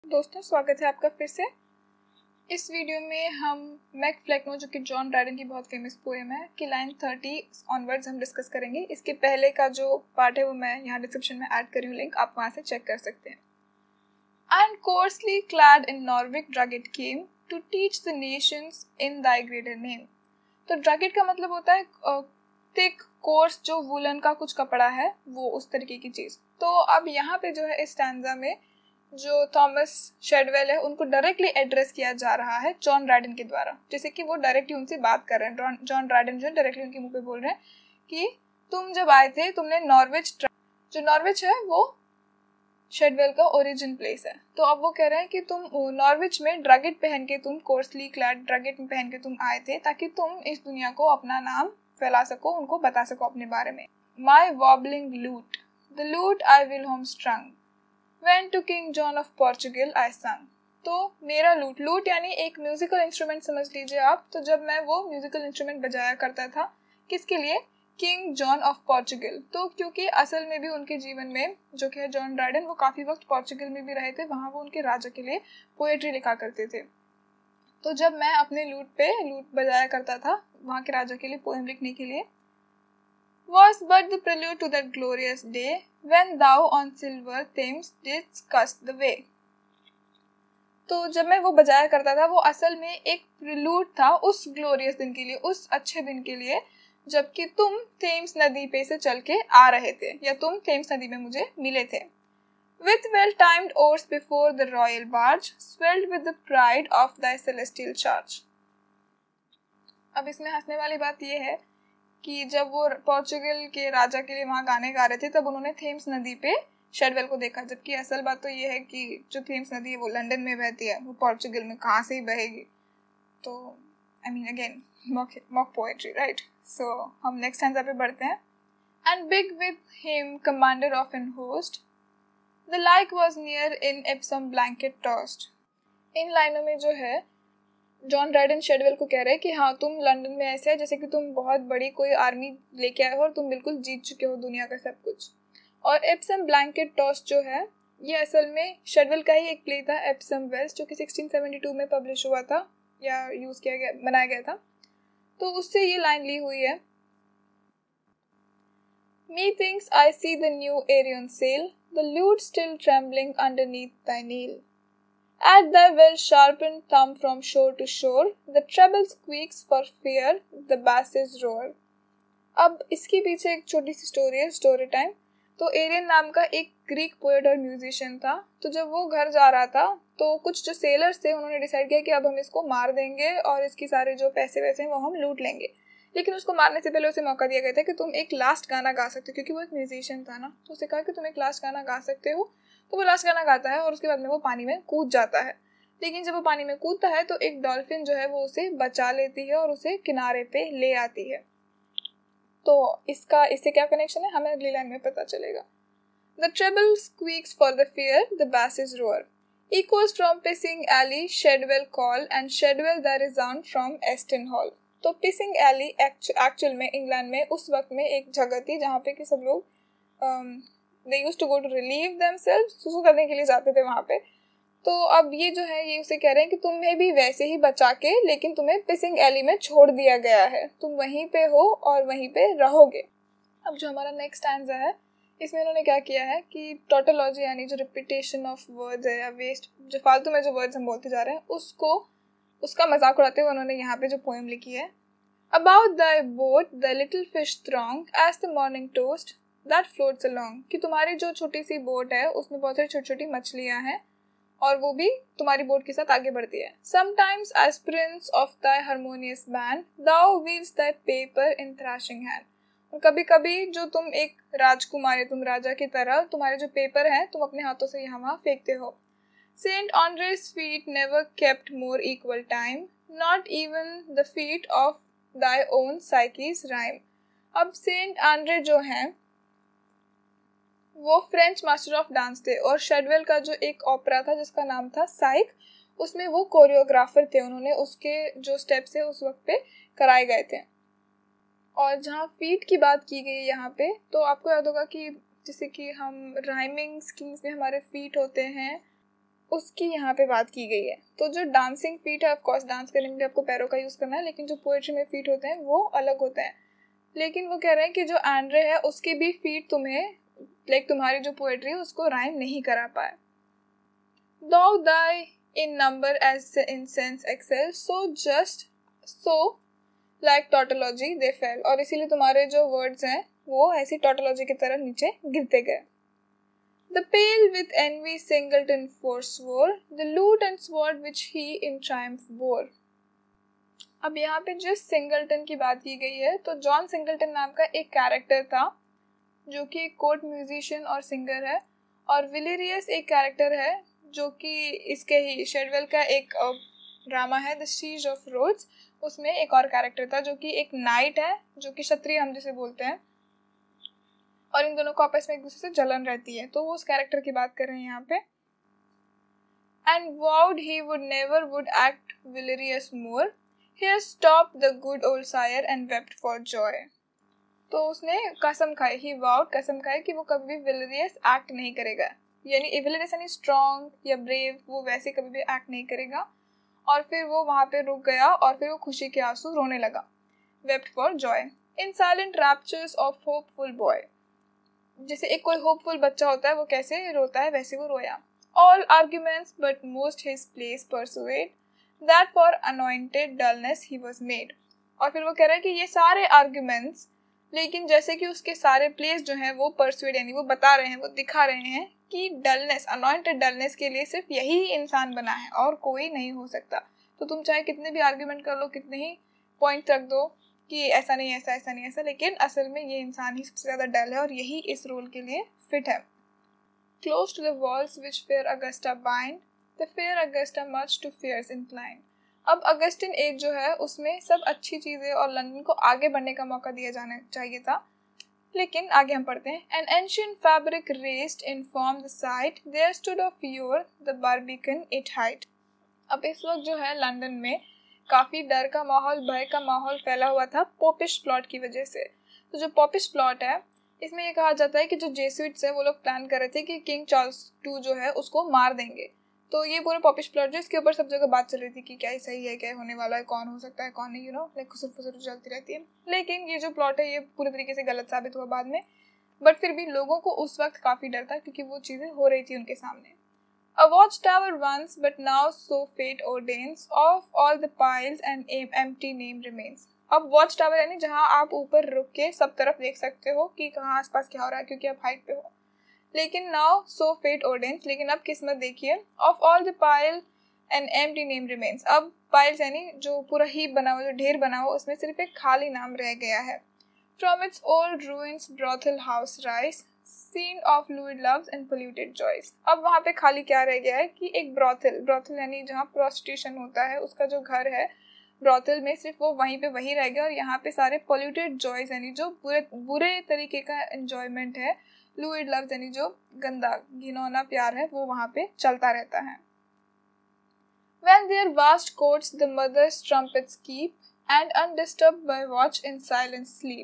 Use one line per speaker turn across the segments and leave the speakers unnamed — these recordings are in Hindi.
दोस्तों, स्वागत है आपका फिर से। इस वीडियो में हम मैक फ्लेक्नो, जो कि जॉन ड्राइडन की बहुत फेमस पोएम है, कि लाइन 30 ऑनवर्ड्स हम डिस्कस करेंगे। इसके पहले का जो पार्ट है वो मैं यहाँ डिस्क्रिप्शन में ऐड करी हूँ लिंक, आप वहाँ से चेक कर सकते हैं। And coarsely clad in Norwich drugget came to teach the nations in thy greater name. तो ड्रगेट का मतलब होता है थिक कोर्स, जो वुलन का कुछ कपड़ा है, वो उस तरीके की चीज़। तो अब यहाँ पे जो है इस स्टैंजा में जो थॉमस शेडवेल है उनको डायरेक्टली एड्रेस किया जा रहा है जॉन ड्राइडन के द्वारा, जैसे कि वो डायरेक्टली उनसे बात कर रहे हैं। जॉन ड्राइडन जो है डायरेक्टली उनके मुंह पे बोल रहे हैं कि तुम जब आए थे तुमने नॉर्विच, जो नॉर्विच है वो शेडवेल का ओरिजिन प्लेस है। तो अब वो कह रहे हैं कि तुम नॉर्विच में ड्रगेट पहन के, तुम कोर्सली क्लैड ड्रगेट में पहन के तुम आए थे ताकि तुम इस दुनिया को अपना नाम फैला सको, उनको बता सको अपने बारे में। माई wobbling lute, the lute I whilom strung, When to King John of Portugal I sang। तो मेरा लूट यानी एक म्यूजिकल इंस्ट्रूमेंट समझ लीजिए आप। तो जब मैं वो म्यूजिकल इंस्ट्रूमेंट बजाया करता था, किसके लिए? King John of Portugal. तो क्योंकि असल में भी उनके जीवन में जो कि है जॉन ड्राइडन, वो काफ़ी वक्त पोर्चुगल में भी रहे थे, वहाँ वो उनके राजा के लिए पोएट्री लिखा करते थे। तो जब मैं अपने लूट बजाया करता था वहाँ के राजा के लिए पोएम लिखने के लिए, was but the prelude to that glorious day when thou on silver Thames didst cuss the way। तो जब मैं वो बजाया करता था, वो असल में एक प्रिल्यूड था उस ग्लोरियस दिन के लिए, उस अच्छे दिन के लिए, जबकि तुम थेम्स नदी पे से चल के आ रहे थे, या तुम थेम्स नदी में मुझे मिले थे। With well-timed oars before the royal barge swelled with the pride of thy celestial charge। अब इसमें हंसने वाली बात ये है कि जब वो पोर्चुगल के राजा के लिए वहाँ गाने गा रहे थे, तब उन्होंने थेम्स नदी पे शेडवेल को देखा। जबकि असल बात तो ये है कि जो थेम्स नदी है वो लंदन में बहती है, वो पोर्चुगल में कहाँ से ही बहेगी। तो I mean again mock poetry, right. So हम नेक्स्ट स्टैंजा पे बढ़ते हैं। And big with him commander of an host, the like was near in Epsom blanket tossed. इन लाइनों में जो है जॉन ड्राइडन शेडवेल को कह रहे हैं कि हाँ, तुम लंदन में ऐसे है जैसे कि तुम बहुत बड़ी कोई आर्मी लेके आए हो और तुम बिल्कुल जीत चुके हो दुनिया का सब कुछ। और एप्सम ब्लैंकेट टॉस जो है, ये असल में शेडवेल का ही एक प्ले था, एप्सम वेल्स, जो कि 1672 में पब्लिश हुआ था या यूज़ किया गया, बनाया गया था। तो उससे ये लाइन ली हुई है, Methinks I see the new Arion sail, the lute still trembling underneath thy kneel। At thy well-sharpened thumb from shore to shore, the treble squeaks for fear, the basses roar। अब इसके पीछे एक छोटी सी स्टोरी है, स्टोरी टाइम। तो एरियन नाम का एक ग्रीक पोएट और म्यूजिशियन था। तो जब वो घर जा रहा था, तो कुछ जो सेलर्स थे उन्होंने डिसाइड किया कि अब हम इसको मार देंगे और इसकी सारे जो पैसे वैसे हैं वो हम लूट लेंगे। लेकिन उसको मारने से पहले उसे मौका दिया गया था कि तुम एक लास्ट गाना गा सकते हो, क्योंकि वो एक म्यूजिशियन था ना। तो उसे कहा कि तुम एक लास्ट गाना गा सकते हो। तो वो लास्ट गाना गाता है और उसके बाद में वो पानी में कूद जाता है। लेकिन जब वो पानी में कूदता है तो एक डॉल्फिन जो है वो उसे बचा लेती है और उसे किनारे पे ले आती है। तो इससे क्या कनेक्शन है हमें अगली लाइन में पता चलेगा। The treble squeaks for the fear, the basses roar। Echoes from Pissing Alley, Shedwell call, and Shedwell the resound from Aston Hall। तो पिसिंग एली एक्चुअल में इंग्लैंड में उस वक्त में एक जगह थी जहाँ पे कि सब लोग they used to go to relieve themselves, सुसु करने के लिए जाते थे वहाँ पे। तो अब ये जो है, ये उसे कह रहे हैं कि तुम्हें भी वैसे ही बचा के, लेकिन तुम्हें पिसिंग एली में छोड़ दिया गया है, तुम वहीं पे हो और वहीं पे रहोगे। अब जो हमारा नेक्स्ट स्टैंजा है, इसमें उन्होंने क्या किया है कि टोटोलॉजी यानी जो रिपीटेशन ऑफ वर्ड्स है या वेस्ट, जो फालतू में जो वर्ड्स हम बोलते जा रहे हैं, उसका मजाक उड़ाते हुए उन्होंने यहाँ पे जो पोएम लिखी है। About thy boat the little fish throng as the morning toast that floats along। कि तुम्हारी जो छोटी सी बोट है उसमें बहुत सारी छोटी छोटी मछलियाँ हैं और वो भी तुम्हारी बोट के साथ आगे बढ़ती है। Sometimes as prince of thy harmonious band thou wields thy paper in thrashing hand। और कभी कभी जो तुम एक राजकुमारी, तुम राजा की तरह तुम्हारे जो पेपर हैं तुम अपने हाथों से यहाँ वहाँ फेंकते हो। Saint Andre's feet never kept more equal time, not even the feet of thy own Psyche's rhyme। अब सेंट आंड्रे जो हैं वो फ्रेंच मास्टर ऑफ डांस थे और शेडवेल का जो एक ओपेरा था जिसका नाम था साइक, उसमें वो कोरियोग्राफर थे। उन्होंने उसके जो स्टेप्स है उस वक्त पे कराए गए थे। और जहाँ फीट की बात की गई यहाँ पे, तो आपको याद होगा कि जैसे कि हम राइमिंग स्कीम्स में हमारे फीट होते हैं, उसकी यहाँ पे बात की गई है। तो जो डांसिंग फीट है, ऑफ कोर्स डांस करने के लिए आपको पैरों का यूज़ करना है, लेकिन जो पोएट्री में फीट होते हैं वो अलग होते हैं। लेकिन वो कह रहे हैं कि जो एंड्रे है उसके भी फीट तुम्हें लाइक तुम्हारी जो पोएट्री है उसको राइम नहीं करा पाए। Thou thy in number as in sense excel, so just so like tautology they fell, और इसीलिए तुम्हारे जो वर्ड्स हैं वो ऐसी tautology की तरह नीचे गिरते गए। The pale with envy Singleton forswore the lute and sword which he in triumph bore। अब यहाँ पे जिस सिंगलटन की बात की गई है, तो जॉन सिंगलटन नाम का एक कैरेक्टर था जो कि एक कोर्ट म्यूजिशियन और सिंगर है, और विलेरियस एक कैरेक्टर है जो कि इसके ही शेडवेल का एक ड्रामा है द सीज ऑफ रोड्स, उसमें एक और कैरेक्टर था जो कि एक नाइट है, जो कि क्षत्रिय हम जिसे बोलते हैं, और इन दोनों को आपस में एक दूसरे से जलन रहती है। तो वो उस कैरेक्टर की बात कर रहे हैं यहाँ पे। And vowed he would never would act Valerius more, here stopped the good old sire and wept for joy। तो उसने कसम खाई, ही वाउड कसम खाई कि वो कभी भी विलेरियस एक्ट नहीं करेगा, यानी विलेरियस यानी स्ट्रॉन्ग या ब्रेव, वो वैसे कभी भी एक्ट नहीं करेगा। और फिर वो वहां पे रुक गया और फिर वो खुशी के आंसू रोने लगा। Wept for joy in silent raptures of hopeful boy, जैसे एक कोई होपफुल बच्चा होता है वो कैसे रोता है वैसे वो रोया। All arguments but most his plays persuade that for anointed dullness he was made. और फिर वो कह रहा है कि ये सारे आर्ग्यूमेंट्स, लेकिन जैसे कि उसके सारे प्लेस जो हैं वो परसुएड यानी वो बता रहे हैं, वो दिखा रहे हैं कि डलनेस, अनॉइंटेड डलनेस के लिए सिर्फ यही इंसान बना है और कोई नहीं हो सकता। तो तुम चाहे कितने भी आर्ग्यूमेंट कर लो, कितने ही पॉइंट रख दो कि ऐसा नहीं ऐसा ऐसा नहीं ऐसा, लेकिन असल में ये इंसान ही सबसे ज़्यादा डल है और यही इस रोल के लिए फिट है। Close to the walls which fair Augusta bind the fair Augusta much to fears incline. अब अगस्टिन एज जो है उसमें सब अच्छी चीज़ें और लंदन को आगे बढ़ने का मौका दिया जाना चाहिए था, लेकिन आगे हम पढ़ते हैं। An ancient fabric raised in form the site, there stood of yore the Barbican it height। अब इस वक्त जो है लंदन में काफ़ी डर का माहौल, भय का माहौल फैला हुआ था पोपिश प्लॉट की वजह से। तो जो पोपिश प्लॉट है इसमें ये कहा जाता है कि जो जेसुइट्स है वो लोग प्लान कर रहे थे कि किंग चार्ल्स II जो है उसको मार देंगे। तो ये पूरे पॉपिश प्लॉट जो इसके ऊपर सब जगह बात चल रही थी कि क्या सही है, क्या होने वाला है, कौन हो सकता है कौन नहीं, लाइक खुसर फुसर चलती रहती है। लेकिन ये जो प्लॉट है ये पूरी तरीके से गलत साबित हुआ बाद में, बट फिर भी लोगों को उस वक्त काफ़ी डर था क्योंकि वो चीज़ें हो रही थी उनके सामने। A watchtower once, but now so fate ordains, of all the piles an empty name remains। अब वॉच टावर यानी जहाँ आप ऊपर रुक के सब तरफ देख सकते हो कि कहाँ आसपास क्या हो रहा है क्योंकि आप हाइट पे हो। लेकिन नाउ सो फेट ऑर्डेंस, लेकिन अब किस्मत देखिए, of all the pile an empty name remains. अब पाइल्स यानी जो पूरा हीप बना हुआ, जो ढेर बना हुआ, उसमें सिर्फ एक खाली नाम रह गया है। From its old ruins brothel house rise scene of lewd loves and polluted joys. अब वहाँ पे खाली क्या रह गया है कि एक ब्रॉथल यानी जहाँ प्रोस्टिट्यूशन होता है उसका जो घर है, ब्रॉथल में सिर्फ वो वहीं पे वही रह गया, और यहाँ पे सारे पोल्यूटेड जॉयज यानी जो बुरे तरीके का एंजॉयमेंट है, लुइड लव्स यानी जो गंदा घिनौना प्यार है, वो वहाँ पे चलता रहता है। When their vast courts the mother's trumpets keep, and undisturbed by watch in silence sleep।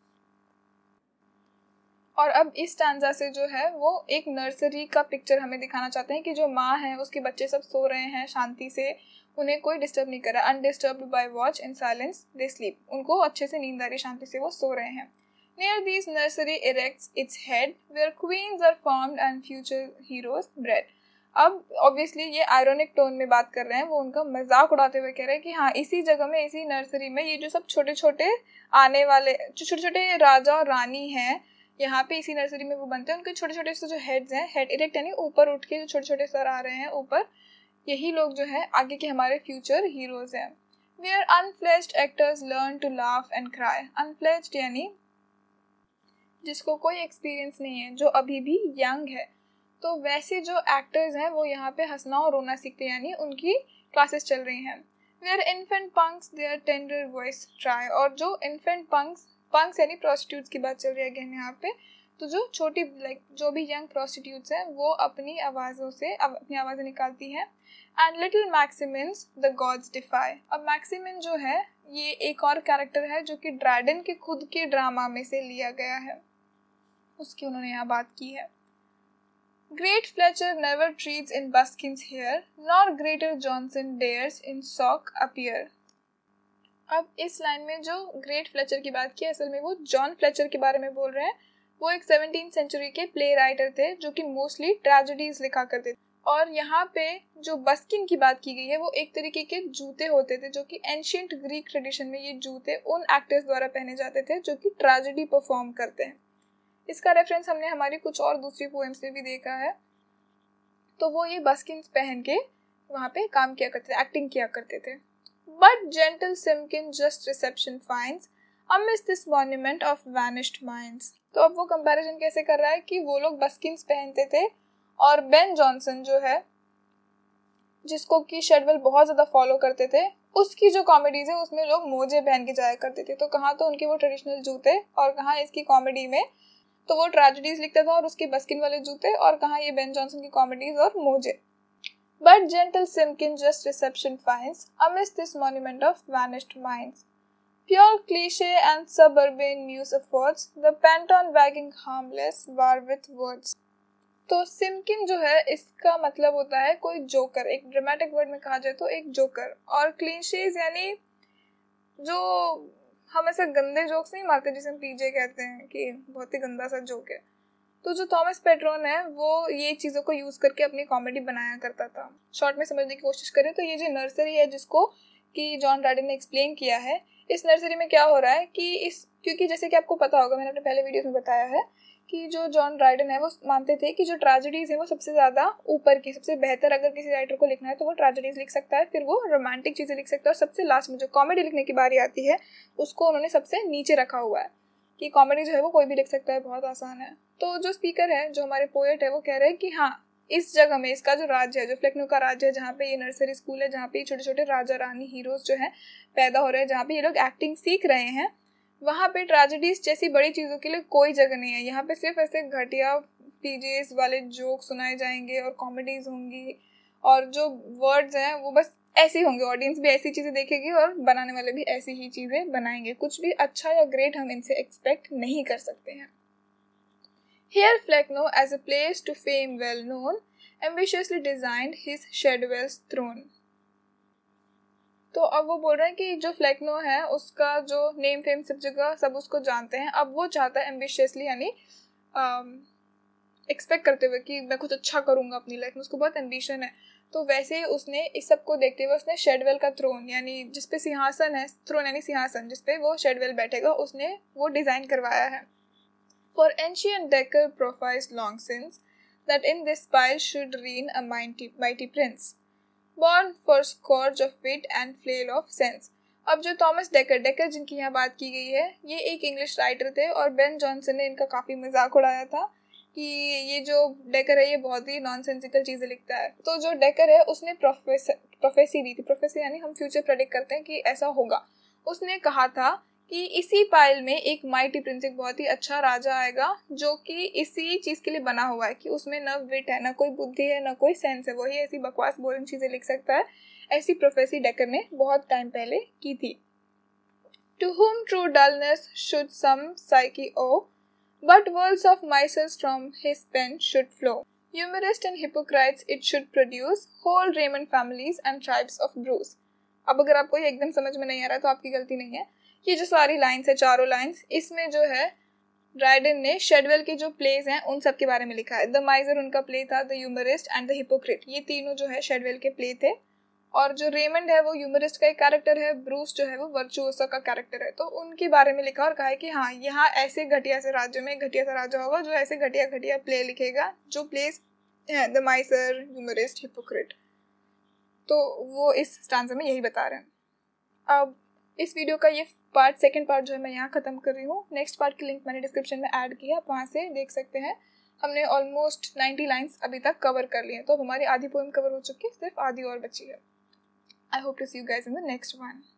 और अब इस स्टैंजा से जो है वो एक नर्सरी का पिक्चर हमें दिखाना चाहते हैं कि जो माँ है उसके बच्चे सब सो रहे हैं शांति से, उन्हें कोई डिस्टर्ब नहीं कर रहा। Undisturbed by watch in silence they sleep, उनको अच्छे से नींद आ रही, शांति से वो सो रहे हैं। Near these nursery erects its head, where queens are formed and future heroes bred। अब ऑब्वियसली ये आयरोनिक टोन में बात कर रहे हैं, वो उनका मजाक उड़ाते हुए कह रहे हैं कि हाँ इसी जगह में, इसी नर्सरी में ये जो सब छोटे छोटे आने वाले जो छोटे छोटे राजा और रानी हैं, यहाँ पे इसी नर्सरी में वो बनते हैं। उनके छोटे छोटे से जो हेड्स हैं, हेड इरेक्ट यानी ऊपर उठ के जो छोटे छोटे सर आ रहे हैं ऊपर, यही लोग जो है आगे के हमारे फ्यूचर हीरोज हैं। Where unfledged actors learn to laugh and cry। Unfledged यानी जिसको कोई एक्सपीरियंस नहीं है, जो अभी भी यंग है। तो वैसे जो एक्टर्स हैं वो यहाँ पे हंसना और रोना सीखते हैं, यानी उनकी क्लासेस चल रही हैं। Where infant punks their tender voice try। और जो infant punks यानी prostitutes की बात चल रही है अगेन यहाँ पे, तो जो छोटी जो भी यंग prostitutes हैं वो अपनी आवाज़ों से अपनी आवाज़ें निकालती हैं। And little Maximins the gods defy। अब मैक्सिमिन जो है ये एक और कैरेक्टर है जो कि ड्रैडन के खुद के ड्रामा में से लिया गया है, उसकी उन्होंने यहाँ बात की है। Great Fletcher never treads in buskins here, nor greater Johnson dares in sock appear. अब इस लाइन में जो ग्रेट फ्लेचर की बात की, असल में वो जॉन फ्लेचर के बारे में बोल रहे हैं। वो एक 17th सेंचुरी के प्ले राइटर थे जो कि मोस्टली ट्रेजेडीज लिखा करते थे। और यहाँ पे जो बस्किन की बात की गई है वो एक तरीके के जूते होते थे जो कि एंशिएंट ग्रीक ट्रेडिशन में ये जूते उन एक्टर्स द्वारा पहने जाते थे जो कि ट्रेजेडी परफॉर्म करते हैं। इसका रेफरेंस हमने हमारी कुछ और दूसरी पोएम्स में भी देखा है। तो वो ये बस्किन्स पहन के वहाँ पे काम किया करते थे, एक्टिंग किया करते थे। But gentle Simkin just reception finds amidst this monument of vanished minds. तो अब वो कंपैरिजन कैसे कर रहा है कि वो लोग बस्किन्स पहनते थे और बेन जॉनसन जो है जिसको कि शेडवेल बहुत ज़्यादा फॉलो करते थे, उसकी जो कॉमेडीज है उसमें लोग मोजे पहन के जाया करते थे। तो कहाँ तो उनके वो ट्रेडिशनल जूते और कहाँ इसकी कॉमेडी में तो वो ट्रेजेडीज लिखता था और उसके बस्किन वाले जूते, और कहाँ ये बेन जॉनसन की कॉमेडीज और मोजे। But gentle Simkin just reception finds amidst this monument of vanished minds. Pure cliché and suburban muse affords the panton wagging harmless war with words. तो सिमकिन जो है इसका मतलब होता है कोई जोकर, एक ड्रामेटिक वर्ड में कहा जाए तो एक जोकर। और क्लीशेज यानी जो हम ऐसे गंदे जोक्स नहीं मारते जिसे हम पीजे कहते हैं कि बहुत ही गंदा सा जोक है। तो जो थॉमस पेट्रोन है वो ये चीज़ों को यूज़ करके अपनी कॉमेडी बनाया करता था। शॉर्ट में समझने की कोशिश करें तो ये जो नर्सरी है जिसको कि जॉन ड्रैडन ने एक्सप्लेन किया है, इस नर्सरी में क्या हो रहा है कि क्योंकि जैसे कि आपको पता होगा, मैंने अपने पहले वीडियोस में बताया है कि जो जॉन ड्रैडन है वो मानते थे कि जो ट्रेजेडीज है वो सबसे ज़्यादा ऊपर की, सबसे बेहतर अगर किसी राइटर को लिखना है तो वो ट्रेजेडीज लिख सकता है, फिर वो रोमांटिक चीज़ें लिख सकता है, और सबसे लास्ट में जो कॉमेडी लिखने की बारी आती है उसको उन्होंने सबसे नीचे रखा हुआ है कि कॉमेडी जो है वो कोई भी लिख सकता है, बहुत आसान है। तो जो स्पीकर है, जो हमारे पोएट है, वो कह रहे हैं कि हाँ, इस जगह में इसका जो राज्य है, जो फ्लेक्नो का राज्य है, जहाँ पे ये नर्सरी स्कूल है, जहाँ पे छोटे छोटे राजा रानी हीरोज जो हैं पैदा हो रहे हैं, जहाँ पे ये लोग एक्टिंग सीख रहे हैं, वहाँ पे ट्रेजेडीज जैसी बड़ी चीज़ों के लिए कोई जगह नहीं है। यहाँ पे सिर्फ ऐसे घटिया पीजेस वाले जोक सुनाए जाएंगे और कॉमेडीज होंगी, और जो वर्ड्स हैं वो बस ऐसे ही होंगे। ऑडियंस भी ऐसी चीज़ें देखेगी और बनाने वाले भी ऐसी ही चीज़ें बनाएंगे। कुछ भी अच्छा या ग्रेट हम इनसे एक्सपेक्ट नहीं कर सकते हैं। Here Flecknoe, as a place to fame well known, ambitiously designed his Shadwell's throne. तो अब वो बोल रहे हैं कि जो फ्लेक्नो है उसका जो नेम फेम सब जगह सब उसको जानते हैं। अब वो चाहता है एम्बिशियसली, यानी एक्सपेक्ट करते हुए कि मैं कुछ अच्छा करूँगा अपनी लाइफ में, उसको बहुत एम्बिशन है। तो वैसे ही उसने इस सब को देखते हुए उसने शेडवेल का थ्रोन, यानी जिसपे सिंहासन है, थ्रोन यानी सिंहासन जिसपे वो शेडवेल बैठेगा, उसने वो डिज़ाइन करवाया है। For ancient Decker prophesied long since that in this pile should reign a mighty prince, born for scourge of wit and flail of sense. अब जो थॉमस डेकर जिनकी यहाँ बात की गई है, ये एक इंग्लिश राइटर थे और बेन जॉनसन ने इनका काफ़ी मजाक उड़ाया था कि ये जो डेकर है ये बहुत ही नॉनसेंसिकल चीज़ें लिखता है। तो जो डेकर है उसने प्रोफेसी दी थी। प्रोफेसी यानी हम फ्यूचर प्रेडिक्ट करते हैं कि ऐसा होगा। उसने कहा था कि इसी पाइल में एक माइटी प्रिंस, एक बहुत ही अच्छा राजा आएगा जो कि इसी चीज़ के लिए बना हुआ है कि उसमें न विट है, न कोई बुद्धि है, न कोई सेंस है, वही ऐसी बकवास बोरिंग चीज़ें लिख सकता है। ऐसी प्रोफेसी डेकर ने बहुत टाइम पहले की थी। To whom true dullness should some psyche owe, but worlds of mices from his pen should flow. Humorists and hypocrites it should produce, whole Raymond families and tribes of Bruce. अब अगर आपको ये एकदम समझ में नहीं आ रहा तो आपकी गलती नहीं है। ये जो सारी लाइन्स है, चारों लाइन्स, इसमें जो है ड्राइडन ने शेडवेल के जो प्लेज हैं उन सब के बारे में लिखा है। द माइजर उनका प्ले था, the humorist and the hypocrite, ये तीनों जो है शेडवेल के प्ले थे। और जो रेमंड है वो ह्यूमरिस्ट का एक कैरेक्टर है, ब्रूस जो है वो वर्चुओसा का कैरेक्टर है। तो उनके बारे में लिखा और कहा है कि हाँ, यहाँ ऐसे घटिया से राज्य में घटिया सा राजा होगा जो ऐसे घटिया घटिया प्ले लिखेगा, जो प्लेस है द माइजर, ह्यूमरिस्ट, हिपोक्रेट। तो वो इस स्टांजा में यही बता रहे हैं। अब इस वीडियो का ये सेकंड पार्ट जो है मैं यहाँ ख़त्म कर रही हूँ। नेक्स्ट पार्ट की लिंक मैंने डिस्क्रिप्शन में ऐड किया, आप वहाँ से देख सकते हैं। हमने ऑलमोस्ट 90 लाइन्स अभी तक कवर कर लिए हैं, तो अब हमारी आधी पोएम कवर हो चुकी है, सिर्फ आधी और बची है। I hope to see you guys in the next one.